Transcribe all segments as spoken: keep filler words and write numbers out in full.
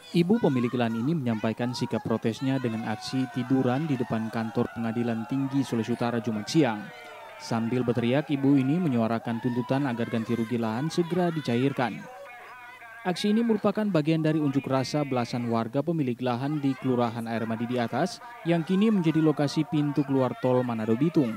Ibu pemilik lahan ini menyampaikan sikap protesnya dengan aksi tiduran di depan kantor Pengadilan Tinggi Sulawesi Utara Jumat siang. Sambil berteriak, ibu ini menyuarakan tuntutan agar ganti rugi lahan segera dicairkan. Aksi ini merupakan bagian dari unjuk rasa belasan warga pemilik lahan di Kelurahan Air Madi di Atas yang kini menjadi lokasi pintu keluar tol Manado Bitung.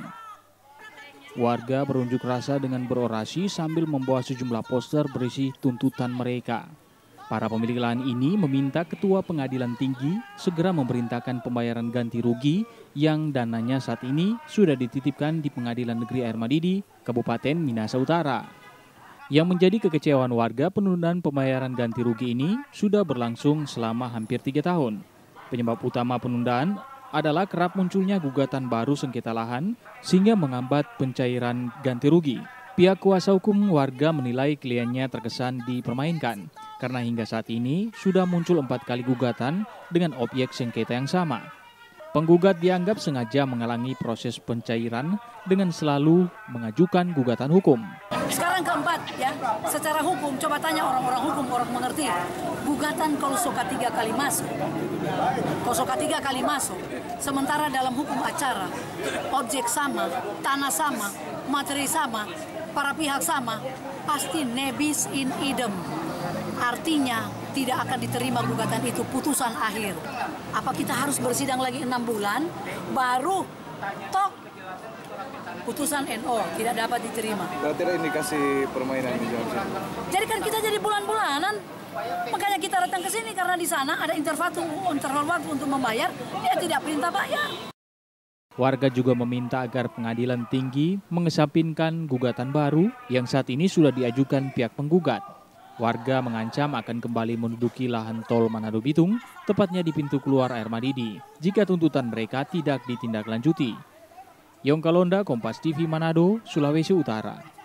Warga berunjuk rasa dengan berorasi sambil membawa sejumlah poster berisi tuntutan mereka. Para pemilik lahan ini meminta Ketua Pengadilan Tinggi segera memerintahkan pembayaran ganti rugi yang dananya saat ini sudah dititipkan di Pengadilan Negeri Air Madidi, Kabupaten Minahasa Utara. Yang menjadi kekecewaan warga, penundaan pembayaran ganti rugi ini sudah berlangsung selama hampir tiga tahun. Penyebab utama penundaan adalah kerap munculnya gugatan baru sengketa lahan sehingga menghambat pencairan ganti rugi. Pihak kuasa hukum warga menilai kliennya terkesan dipermainkan karena hingga saat ini sudah muncul empat kali gugatan dengan objek sengketa yang sama. Penggugat dianggap sengaja menghalangi proses pencairan dengan selalu mengajukan gugatan hukum. Sekarang keempat ya, secara hukum coba tanya orang-orang hukum, orang mengerti. Gugatan kalau soka tiga kali masuk, kalau soka tiga kali masuk, sementara dalam hukum acara objek sama, tanah sama, materi sama, para pihak sama, pasti nebis in idem. Artinya tidak akan diterima gugatan itu, putusan akhir. Apa kita harus bersidang lagi enam bulan baru tok putusan N O tidak dapat diterima. Berarti ada indikasi permainan di dalam sini. Jadi kan kita jadi bulan-bulanan, makanya kita datang ke sini karena di sana ada interval interval waktu untuk membayar, dia tidak perintah bayar. Warga juga meminta agar Pengadilan Tinggi mengesampingkan gugatan baru yang saat ini sudah diajukan pihak penggugat. Warga mengancam akan kembali menduduki lahan tol Manado Bitung, tepatnya di pintu keluar Air Madidi, jika tuntutan mereka tidak ditindaklanjuti. Yongkalonda, Kompas T V Manado, Sulawesi Utara.